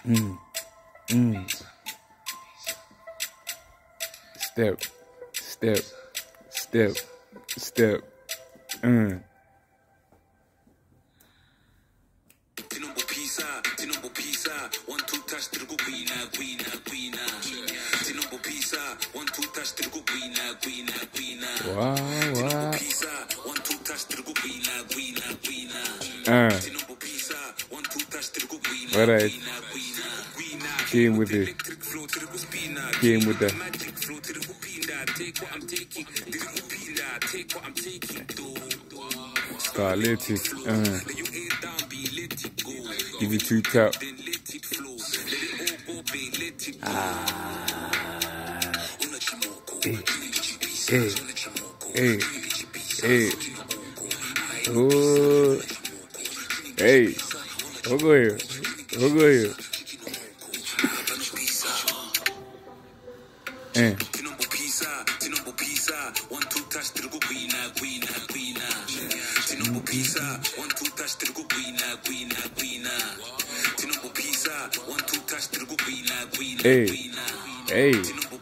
Mm. Mm. Step, step, step, step. Wow, wow. Alright. Came with it. Came with that. Start let it. Give you 2 tap. Hey, hey, hey. Oh, hey. We'll go here. We'll go here. Hey, hey.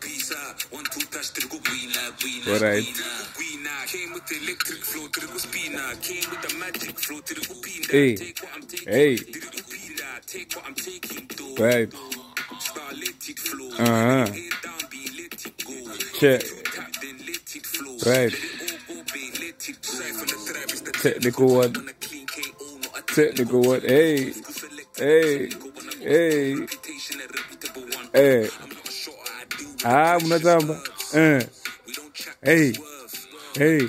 Alright. Hey, hey. Right. Check. Right. Technical one. Technical one. Hey. Hey. Hey. Hey. Mnatamba. Hey. Hey.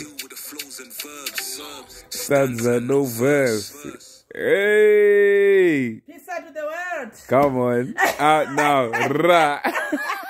Stanza, no verse. Hey. He said with the word. Come on. Out now. Ra.